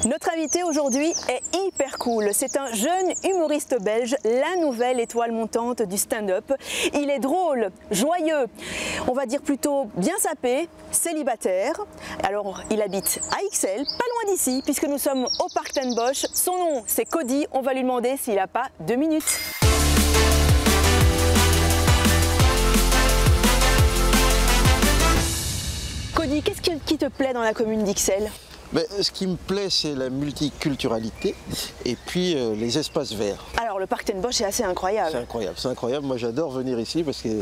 Notre invité aujourd'hui est hyper cool. C'est un jeune humoriste belge, la nouvelle étoile montante du stand-up. Il est drôle, joyeux, on va dire plutôt bien sapé, célibataire. Alors, il habite à Ixelles, pas loin d'ici, puisque nous sommes au Parc Ten Bosch. Son nom, c'est Cody. On va lui demander s'il n'a pas 2 minutes. Cody, qu'est-ce qui te plaît dans la commune d'Ixelles ? Ce qui me plaît, c'est la multiculturalité et puis les espaces verts. Alors, le Parc Ten Bosch est assez incroyable. C'est incroyable. Moi, j'adore venir ici parce que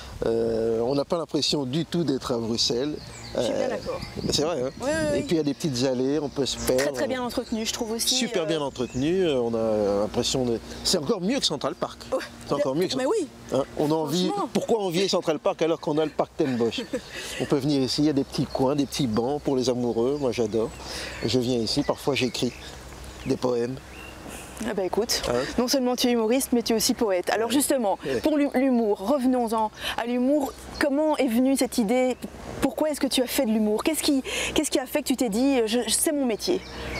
on n'a pas l'impression du tout d'être à Bruxelles. Je suis bien d'accord. C'est vrai, hein? Oui. Et puis il y a des petites allées, on peut se perdre. Très bien entretenu, je trouve aussi. Super bien entretenu, on a l'impression de... C'est encore mieux que Central Park. Ouais. C'est encore mieux que... Mais oui. Hein, on a envie... Pourquoi envier Central Park alors qu'on a le Parc Ten Bosch? On peut venir ici, il y a des petits coins, des petits bancs pour les amoureux, moi j'adore. Je viens ici, parfois j'écris des poèmes. Ah bah écoute, non seulement tu es humoriste, mais tu es aussi poète. Alors justement, pour l'humour, revenons-en à l'humour. Comment est venue cette idée? Pourquoi est-ce que tu as fait de l'humour? Qu'est-ce qui a fait que tu t'es dit, c'est mon métier?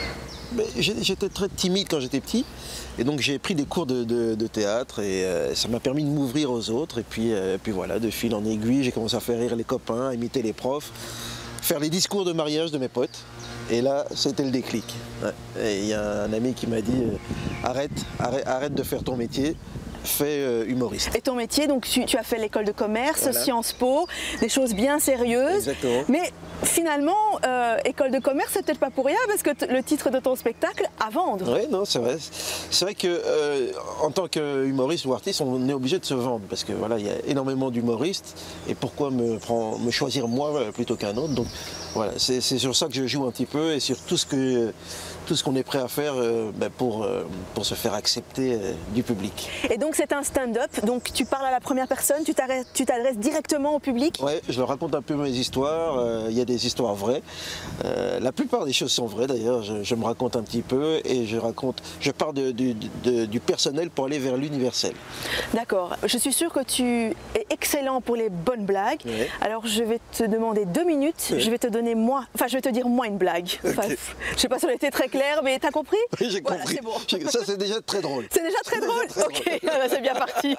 J'étais très timide quand j'étais petit, et donc j'ai pris des cours de théâtre, et ça m'a permis de m'ouvrir aux autres. Et puis voilà, de fil en aiguille, j'ai commencé à faire rire les copains, à imiter les profs, faire les discours de mariage de mes potes. Et là, c'était le déclic. Et il y a un ami qui m'a dit arrête de faire ton métier, fais humoriste. Et ton métier, donc tu as fait l'école de commerce, voilà. Sciences Po, des choses bien sérieuses. Exactement. Mais finalement, école de commerce, c'est peut-être pas pour rien, parce que le titre de ton spectacle, à vendre. Oui, non, c'est vrai. C'est vrai que en tant qu'humoriste ou artiste, on est obligé de se vendre, parce que voilà, il y a énormément d'humoristes. Et pourquoi me choisir moi plutôt qu'un autre? Donc voilà, c'est sur ça que je joue un petit peu, et sur tout ce qu'on est prêt à faire pour se faire accepter du public. Et donc c'est un stand-up, donc tu parles à la première personne, tu t'adresses directement au public? Oui, je leur raconte un peu mes histoires, il y a des histoires vraies. La plupart des choses sont vraies d'ailleurs, je me raconte un petit peu, et je pars du personnel pour aller vers l'universel. D'accord. Je suis sûre que tu es excellent pour les bonnes blagues. Oui. Alors je vais te demander 2 minutes, oui. Je vais te dire moi une blague. Enfin, okay. Je ne sais pas si on a été très clair, mais t'as compris? Oui, j'ai compris. Bon. Ça c'est déjà très drôle. C'est déjà très drôle? Ok, c'est bien parti.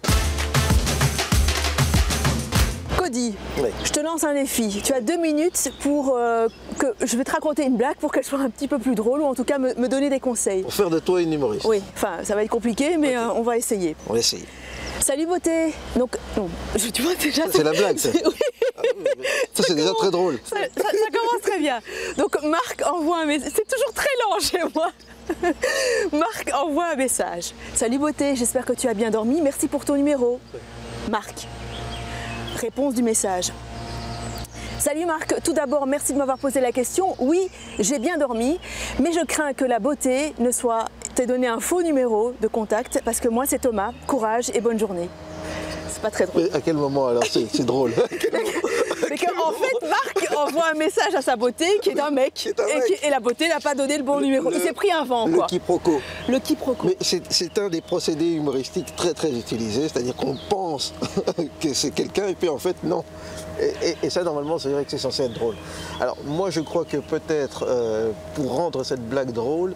Cody, oui. Je te lance un défi. Tu as 2 minutes pour que je vais te raconter une blague pour qu'elle soit un petit peu plus drôle, ou en tout cas me donner des conseils. Pour faire de toi une humoriste. Oui, enfin ça va être compliqué, mais okay. On va essayer. On va essayer. Salut beauté. Donc, tu vois déjà. C'est la blague, ça. Oui. Ça c'est déjà très drôle. Ça commence très bien. Donc Marc envoie un message. C'est toujours très lent chez moi. Marc envoie un message. Salut beauté, j'espère que tu as bien dormi. Merci pour ton numéro. Marc. Réponse du message. Salut Marc, tout d'abord merci de m'avoir posé la question. Oui, j'ai bien dormi, mais je crains que la beauté t'ait donné un faux numéro de contact, parce que moi c'est Thomas. Courage et bonne journée. C'est pas très drôle. Mais à quel moment alors c'est drôle? C'est qu'en fait Marc envoie un message à sa beauté qui est un mec, et la beauté n'a pas donné le bon numéro. Il s'est pris un vent, quoi. Le quiproquo. Le quiproquo. Mais c'est un des procédés humoristiques très très utilisés, c'est-à-dire qu'on pense que c'est quelqu'un et puis en fait non. Et ça normalement c'est vrai que c'est censé être drôle. Alors moi je crois que peut-être pour rendre cette blague drôle,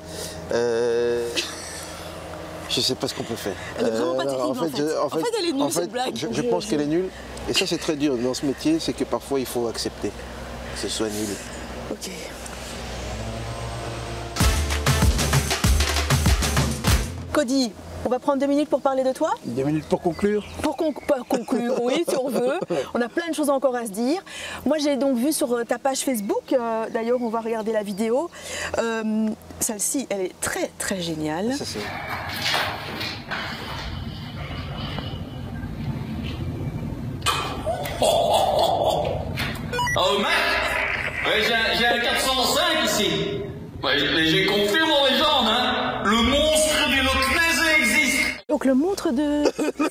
je sais pas ce qu'on peut faire. Elle est vraiment pas terrible en fait. Elle est nulle cette blague. Je pense qu'elle est nulle. Et ça c'est très dur dans ce métier, c'est que parfois il faut accepter que ce soit nul. Ok. Cody, on va prendre 2 minutes pour parler de toi? 2 minutes pour conclure? Pour conclure, oui, si on veut. On a plein de choses encore à se dire. Moi, j'ai donc vu sur ta page Facebook, d'ailleurs, on va regarder la vidéo. Celle-ci, elle est très, très géniale. Ça, c'est... Oh mec, j'ai un 405 ici. Mais j'ai compris mon légende, hein. Le monstre du Loch Ness existe. Donc le monstre de...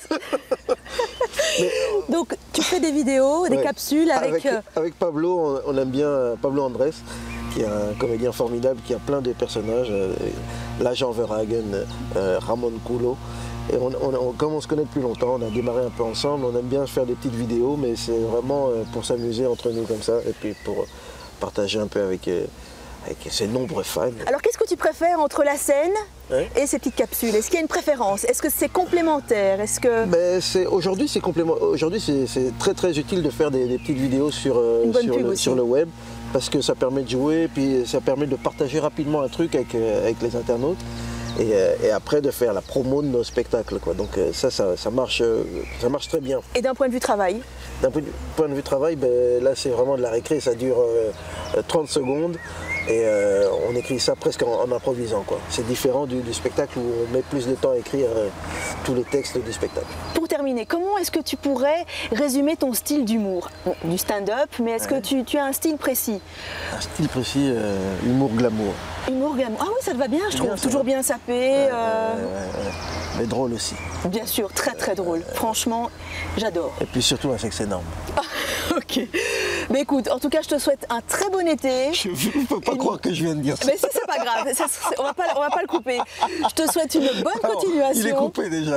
Donc tu fais des vidéos, des capsules avec Pablo, on aime bien Pablo Andrés, qui est un comédien formidable, qui a plein de personnages, l'agent Verhagen, Ramon Culo. Et comme on se connaît depuis longtemps, on a démarré un peu ensemble, on aime bien faire des petites vidéos, mais c'est vraiment pour s'amuser entre nous comme ça, et puis pour partager un peu avec avec ses nombreux fans. Alors qu'est-ce que tu préfères entre la scène et ces petites capsules? Est-ce qu'il y a une préférence? Est-ce que c'est complémentaire? Est-ce que... Aujourd'hui c'est très très utile de faire des petites vidéos sur le web, parce que ça permet de jouer, puis ça permet de partager rapidement un truc avec les internautes. Et après de faire la promo de nos spectacles, quoi. Donc ça marche très bien. Et d'un point de vue travail? D'un point de vue travail, là c'est vraiment de la récré, ça dure 30 secondes et on écrit ça presque en improvisant, quoi. C'est différent du spectacle où on met plus de temps à écrire tous les textes du spectacle. Pour terminer, comment est-ce que tu pourrais résumer ton style d'humour? Bon, du stand-up, mais est-ce que tu as un style précis? Un style précis, humour glamour. Humour glamour. Ah oui, ça te va bien, je trouve. Toujours bien sapé. Mais drôle aussi. Bien sûr, très très drôle. Franchement, j'adore. Et puis surtout un sexe énorme. Ok. Mais écoute, en tout cas, je te souhaite un très bon été. Je ne peux pas croire que je viens de dire ça. Mais c'est pas grave, on va pas le couper. Je te souhaite une bonne continuation. Il est coupé déjà.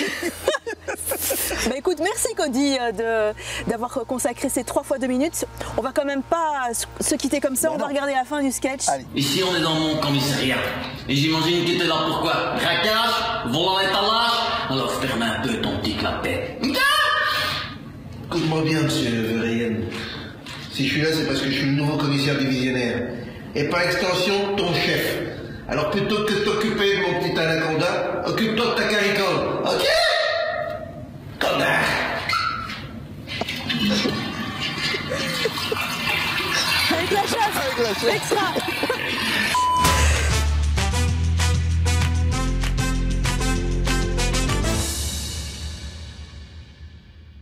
Bah écoute, merci Cody d'avoir consacré ces 3 fois 2 minutes. On va quand même pas se quitter comme ça, on va regarder la fin du sketch. Allez. Ici, on est dans mon commissariat. Et j'imagine que t'es là pour quoi? Braquage? Volant étalage? Alors ferme un peu ton petit clapet. Écoute-moi bien, monsieur Verheyen. Si je suis là, c'est parce que je suis le nouveau commissaire divisionnaire. Et par extension, ton chef. Alors plutôt que de t'occuper de mon petit anaconda, occupe-toi de ta caricole. Ok? Connard! Avec la chasse, extra.